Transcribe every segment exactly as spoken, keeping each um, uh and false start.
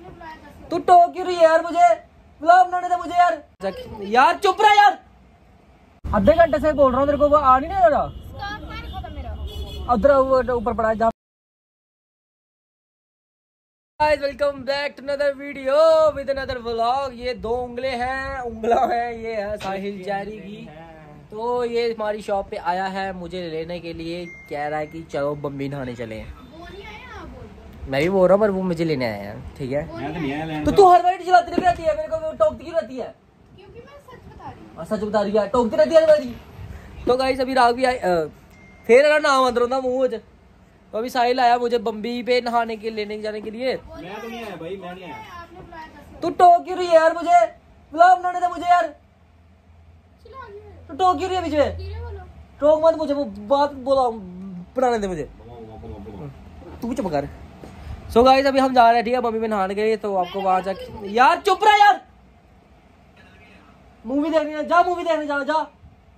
तू टोक क्यों रही है यार? मुझे व्लॉग बनाने दे मुझे यार। यार चुप रहा यार, आधे घंटे से बोल रहा हूँ तेरे को, वो आ नहीं रहा। उधर ऊपर पड़ा है। Guys welcome back to another video with another vlog. ये दो उंगले हैं, उंगला है, ये है साहिल जारी की। तो ये हमारी शॉप पे आया है मुझे लेने के लिए, कह रहा है कि चलो बम्बी नहाने चले। मैं भी बोल रहा हूँ पर वो मुझे लेने आया है, ठीक है। तो तू हर बार चलाती रहती है, मेरे को टोकती क्यों रहती है? क्योंकि मैं सच बता रही हूँ। सच बता रही है, टोकती रहती है हर बारी। तो गाइस अभी राग भी आई, फिर नाम अंदर होता मुँह। तो अभी साहिल आया मुझे बम्बी पे नहाने के लेने जाने के लिए। मैं तो नहीं आया भाई, मैं नहीं आया। तू टोक क्यों रही है यार? मुझे व्लॉग बनाने दे मुझे यार। तू टोक क्यों रही है बीच में? टोक मत मुझे, वो बात बोला बनाने दे मुझे। तू चुप कर। सो गाइस अभी हम जा रहे हैं, ठीक है, बम्बी में नहाने के लिए। तो आपको वहां जाके यार चुप रहा यार, मूवी देखने जा, मूवी देखने जा जा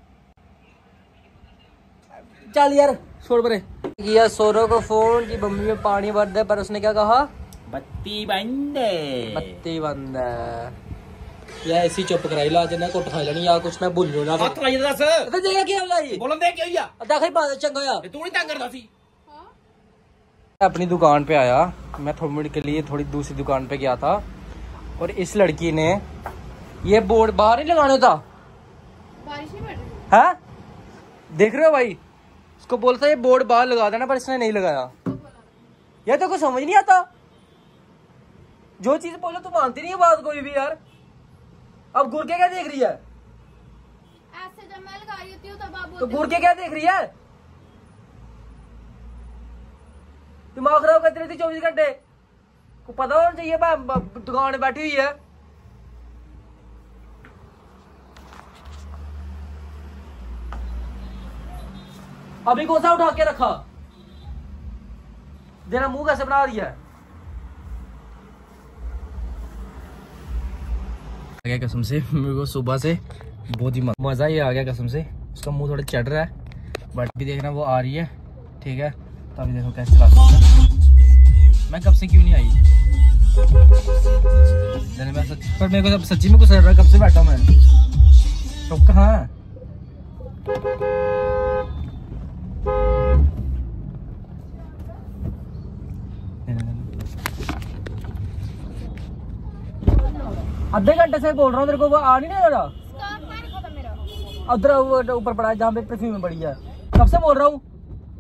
चल यार, छोड़ परे। किया सोरो को फोन कि बम्बी में पानी भर दे, पर उसने क्या कहा? बत्ती बंद है, बत्ती बंद है। या ऐसी चुप कराई ला जना कोट खा लेनी या कुछ ना भूल ना। हत्थ लाई दस ते जगह क्या लाई बोलन दे क्या होया? देखा बात चंगा या तू नहीं तंग करदा सी। अपनी दुकान पे आया मैं, थोड़ी मिनट के लिए थोड़ी दूसरी दुकान पे गया था, और इस लड़की ने ये बोर्ड बाहर नहीं लगाने था। बारिश नहीं पड़ रही है, देख रहे हो भाई? उसको बोलता है ये बोर्ड बाहर लगा देना, पर इसने नहीं लगाया। यार तो कुछ समझ नहीं आता, जो चीज बोलो तो मानती नहीं है बात कोई भी यार। अब गुड़ के क्या देख रही है? ऐसे जब मैं लगा रही होती हूँ तब आप तो बोलते गुड़ के क्या देख रही है? दिमाग खराब करती रहती चौबीस घंटे को, पता होना चाहिए दुकान में बैठी हुई है। अभी कौन सा उठा के रखा? देना मुंह कैसे बना रही है? आ गया कसम से, मेरे को सुबह से बहुत ही मजा ही आ गया कसम से। उसका मुंह थोड़ा चढ़ रहा है, बट भी देखना वो आ रही है, ठीक है। तो अभी देखो कैसे चलाती है। मैं कब से क्यों नहीं आई? मैं सच, पर मेरे को सच्ची में कुछ कर रहा है, कब से बैठा मैं। तो कहाँ है? आधे घंटे से बोल रहा हूँ तेरे को, वो आ नहीं रहा। उधर ऊपर पड़ा है जहाँ पे परफ्यूम में पड़ी है, कब से बोल रहा हूँ।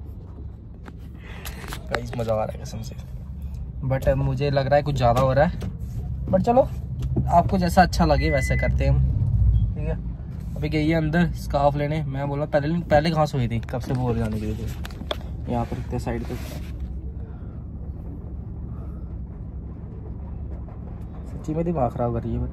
गाइस मजा आ रहा है कसम से, बट मुझे लग रहा है कुछ ज्यादा हो रहा है। बट चलो आपको जैसा अच्छा लगे वैसे करते हैं हम, ठीक है। अभी गई है अंदर स्कार्फ लेने। मैं बोला पहले पहले कहाँ सोई थी, कब से बोल जाने के लिए। यहाँ पर इतने साइड पे सच्ची में दिमाग खराब कर रही है।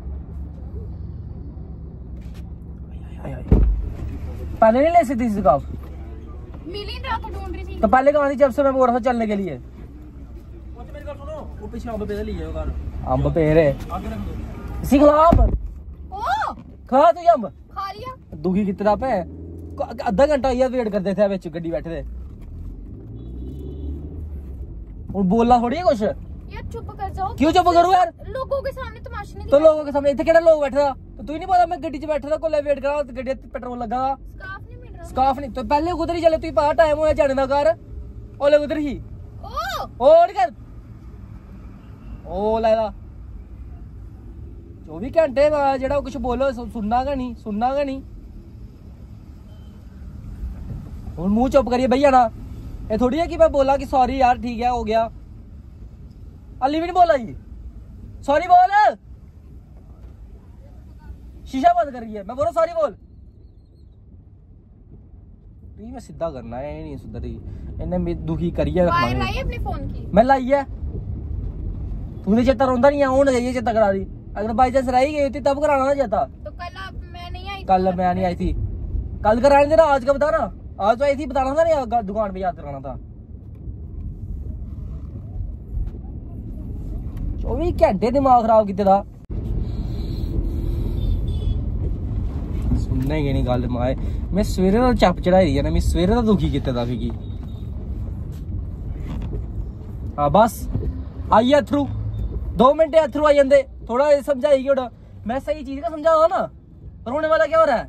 पहले नहीं ले सकती स्कार्फ? मिल ही रहा था, ढूंढ रही थी। तो पहले कहाँ थी जब से मैं बोल रहा था चलने के लिए? मेरी बात सुनो, वो पीछे अम्ब पे लिए होगा। अम्ब पे रे इसी खिलाफ ओ खा तू अम्ब खा लिया। दुखी कितना पे आधा घंटा ये वेट करते थे बेच गड्डी बैठे थे, और बोलना थोड़ी है कुछ। यार चुप कर जाओ। क्यों चुप करूं यार? लोगों के सामने तमाशा नहीं। तो लोगों के सामने इतने केड़ा लोग बैठे था, तो तू ही नहीं बोला मैं गड्डी च बैठा था, कोले वेट करा, गड्डी पेट्रोल लगा। स्कार्फ नहीं मिल रहा। स्कार्फ नहीं तो पहले उधर ही चले, तू पता टाइम होया जाने दा घर, ओले उधर ही ओ और कर ओ लाला चौबीस घंटे जेड़ा कुछ बोलो सुनना का नहीं, सुनना का नहीं। और मुंह चुप करिए भैया ना, ये थोड़ी है कि मैं बोला कि सॉरी यार ठीक है हो गया। अली भी नहीं बोला जी सॉरी बोल, शीशा बंद कर रही है, मैं बोल रहा सॉरी बोल। नहीं मैं सीधा करना है, नहीं सुधरी, इन्हें दुखी करिए। वायर लाई अपने फोन की? मैं लाई है, तूने चेता रोंदा नहीं है, जाइए चेता करा दी। अगर बाई चांस रही गई थी तब कराना ना चाहता। तो कल आप मैं नहीं आई। कल मैं नहीं आई थी, कल कराने देना, आज का बताना। आज तो आई थी, बताना था नहीं, दुकान पे याद कराना था। चौबीस घंटे दिमाग खराब किते दा, सुनने नहीं गल माए। मैं सवेरे का चप चढ़ाई है ना, मैं सवेरे का दुखी किते दा फिकी। हाँ बस आई है थ्रू दो मिनट अथरू आई जाते थोड़ा समझाई क्यों मैं सही चीज का समझा ना रोने वाला क्या हो रहा है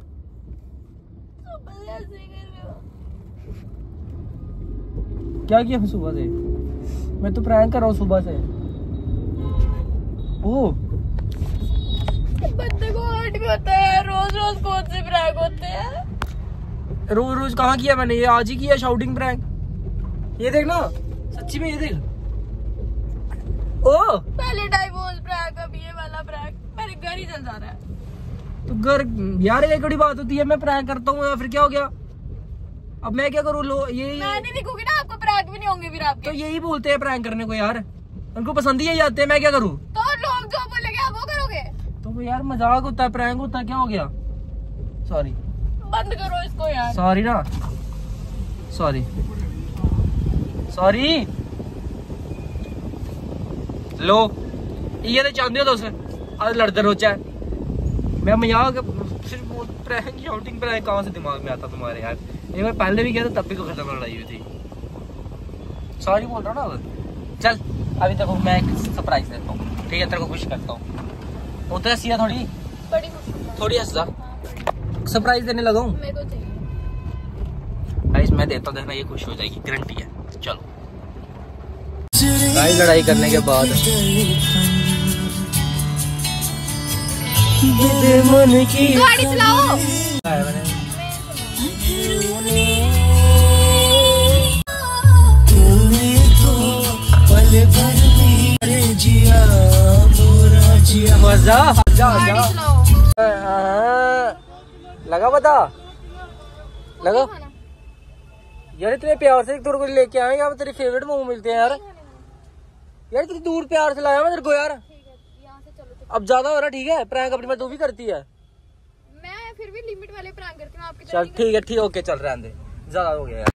क्या किया मैं सुबह से मैं तो प्रैंक कर रहा हूँ सुबह से ओ बंदे को हर्ट भी होता है रोज रोज कौन से प्रैंक होते हैं रोज रोज कहाँ किया मैंने ये आज ही किया शाउटिंग प्रैंक ये देख ना सच्ची में ये देख ओ पहले डाइवोर्स प्रैंक अब ये वाला प्रैंक मेरे घर ही चल जा रहा है तो घर यार एक बड़ी बात होती है मैं प्रैंक करता हूँ या फिर क्या हो गया अब मैं क्या करूँ लो ये मैं नहीं दिखूंगी ना आपको प्रैंक भी नहीं होंगे फिर आपके तो यही बोलते हैं प्रैंक करने को यार उनको पसंद ही यही आते हैं मैं क्या करूँ तो लोग जो बोलेंगे आप वो करोगे तो वो यार मजाक होता है प्रैंक होता है क्या हो गया सॉरी बंद करो इसको यार सॉरी ना सॉरी सॉरी लो ये तो चाहते हो तुस आज लड़ते रोचा है मैं मजाक सिर्फ प्रैंक शाउटिंग प्रैंक कहाँ से दिमाग में आता तुम्हारे यार एक बार पहले भी किया था तब भी को खत्म लड़ाई हुई थी सॉरी बोल रहा हूँ ना चल अभी तक मैं एक सरप्राइज देता हूँ ठीक है तेरे को खुश करता हूँ होता है सिया थोड़ी बड़ी खुशी थोड़ी हंस जा सरप्राइज देने लगा हूँ मेरे को चाहिए गाइस मैं देता हूँ देखना ये खुश हो जाएगी गारंटी है चलो गाइस लड़ाई करने के बाद मन की गाड़ी चलाओ मजा जा गाड़ी जा चलाओ लगा पता लगा यार इतने प्यार से तेरे को लेके आए यहाँ पे तेरे फेवरेट मोमो मिलते हैं यार यार इतनी दूर प्यार से लाया मैं तेरे को यार यहाँ से चलो तो अब ज्यादा हो रहा ठीक है प्रैंक अपनी में तू भी करती है मैं फिर भी लिमिट वाले प्रैंक करती हूँ आपकी चल ठीक है ठीक ओके चल रहने दे ज्यादा हो गया यार